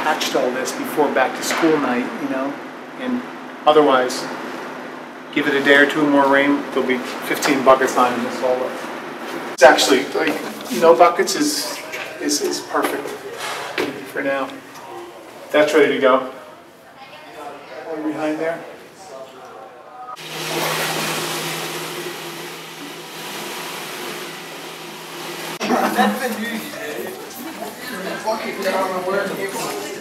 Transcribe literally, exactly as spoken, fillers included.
patched all this before back to school night, you know, and otherwise, give it a day or two more rain, there'll be fifteen buckets lining this all up. It's actually, like, no buckets is, is, is perfect for now. That's ready to go. One behind there. That's been easy, dude. Fucking down on the